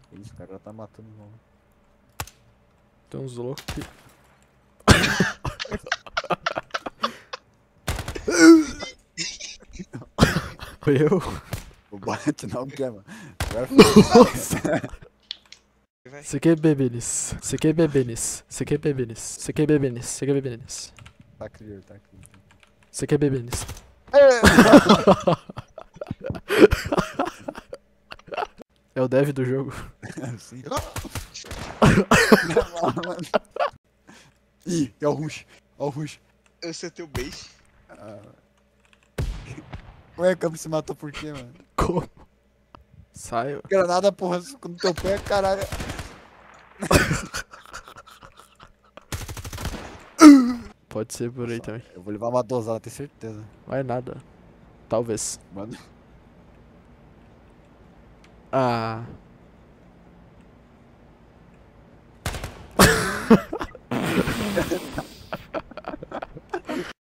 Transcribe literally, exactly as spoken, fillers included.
Esse cara tá matando não. Tem uns loucos que... Foi eu? O bate não quer, mano. Agora Nossa! Vai. CQBENIS. CQBENIS. CQBENIS. CQBENIS. CQBENIS. Tá clear, tá clear. CQBENIS. É o dev do jogo. Sim. Ih, é o Rush. É o Rush. Eu sei teu base. Ah. Ué, Campo se matou por quê, mano? Como? Saio. Granada, porra, no teu pé, caralho. Pode ser por aí também. Eu vou levar uma dosada, tenho certeza. Vai nada. Talvez. Mano. Ah.